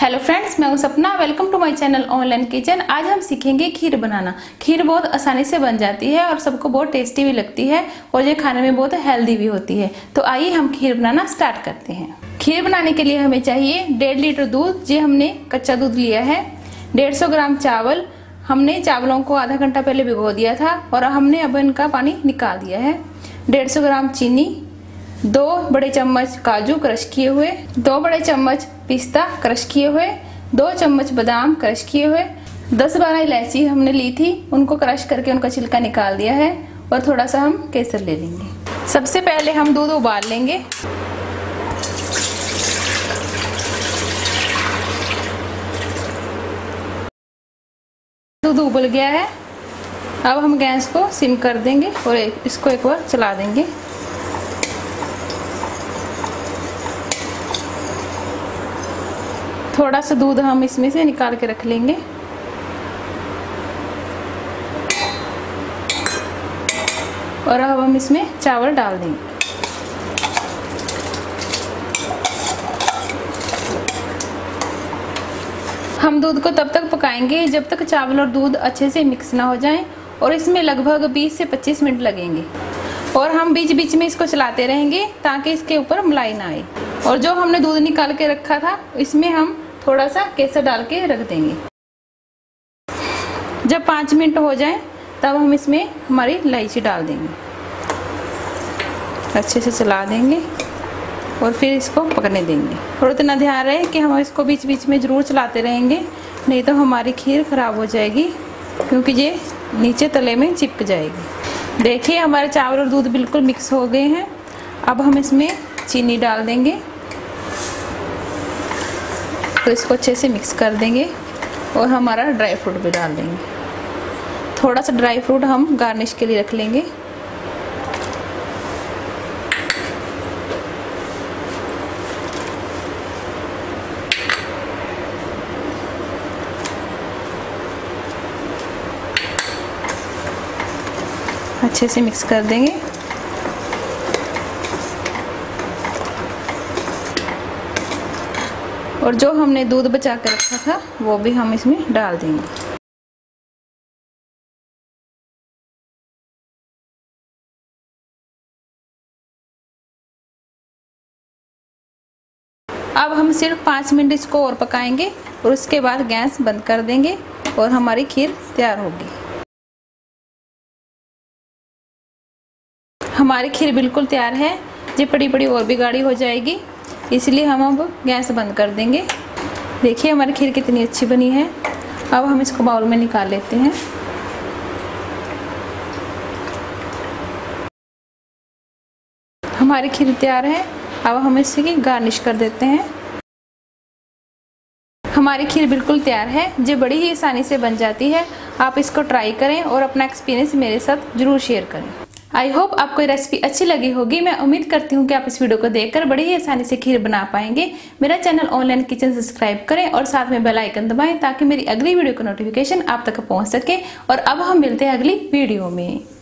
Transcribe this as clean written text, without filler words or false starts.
Hello friends, मैं हूं Sapna. Welcome to my channel online kitchen. आज हम सीखेंगे खीर बनाना। खीर बहुत आसानी से बन जाती है और सबको बहुत टेस्टी भी लगती है और ये खाने में बहुत हेल्दी भी होती है। तो आइए हम खीर बनाना स्टार्ट करते हैं। खीर बनाने के लिए हमें चाहिए 1.5 लीटर दूध। ये हमने कच्चा दूध लिया है। 150 ग्राम चावल। हमने चावलों को आधा घंटा पहले भिगो दिया था और हमने अब इनका पानी निकाल दिया है। 150 ग्राम चीनी, 2 बड़े चम्मच काजू क्रश किए हुए, 2 बड़े चम्मच पिस्ता क्रश किए हुए, 2 चम्मच बादाम क्रश किए हुए, 10-12 इलायची हमने ली थी, उनको क्रश करके उनका छिलका निकाल दिया है और थोड़ा सा हम केसर ले लेंगे। सबसे पहले हम दूध उबाल लेंगे। दूध उबल गया है। अब हम गैस को सिम कर देंगे और इसको एक बार चला देंगे। थोड़ा सा दूध हम इसमें से निकाल के रख लेंगे और अब हम इसमें चावल डाल देंगे। हम दूध को तब तक पकाएंगे जब तक चावल और दूध अच्छे से मिक्स ना हो जाएं और इसमें लगभग 20 से 25 मिनट लगेंगे और हम बीच बीच में इसको चलाते रहेंगे ताकि इसके ऊपर मलाई ना आए। और जो हमने दूध निकाल के रखा था इसमें हम थोड़ा सा केसर डाल के रख देंगे। जब 5 मिनट हो जाए तब हम इसमें हमारी इलायची डाल देंगे, अच्छे से चला देंगे और फिर इसको पकने देंगे। थोड़ा इतना ध्यान रहे कि हम इसको बीच बीच में ज़रूर चलाते रहेंगे, नहीं तो हमारी खीर ख़राब हो जाएगी क्योंकि ये नीचे तले में चिपक जाएगी। देखिए हमारे चावल और दूध बिल्कुल मिक्स हो गए हैं। अब हम इसमें चीनी डाल देंगे तो इसको अच्छे से मिक्स कर देंगे और हमारा ड्राई फ्रूट भी डाल देंगे। थोड़ा सा ड्राई फ्रूट हम गार्निश के लिए रख लेंगे। अच्छे से मिक्स कर देंगे। और जो हमने दूध बचा कर रखा था वो भी हम इसमें डाल देंगे। अब हम सिर्फ 5 मिनट इसको और पकाएंगे और उसके बाद गैस बंद कर देंगे और हमारी खीर तैयार होगी। हमारी खीर बिल्कुल तैयार है। ये पड़ी पड़ी और भी गाढ़ी हो जाएगी, इसलिए हम अब गैस बंद कर देंगे। देखिए हमारी खीर कितनी अच्छी बनी है। अब हम इसको बाउल में निकाल लेते हैं। हमारी खीर तैयार है। अब हम इसकी गार्निश कर देते हैं। हमारी खीर बिल्कुल तैयार है। ये बड़ी ही आसानी से बन जाती है। आप इसको ट्राई करें और अपना एक्सपीरियंस मेरे साथ जरूर शेयर करें। आई होप आपको ये रेसिपी अच्छी लगी होगी। मैं उम्मीद करती हूँ कि आप इस वीडियो को देखकर बड़ी ही आसानी से खीर बना पाएंगे। मेरा चैनल ऑनलाइन किचन सब्सक्राइब करें और साथ में बेल आइकन दबाएं ताकि मेरी अगली वीडियो का नोटिफिकेशन आप तक पहुँच सके। और अब हम मिलते हैं अगली वीडियो में।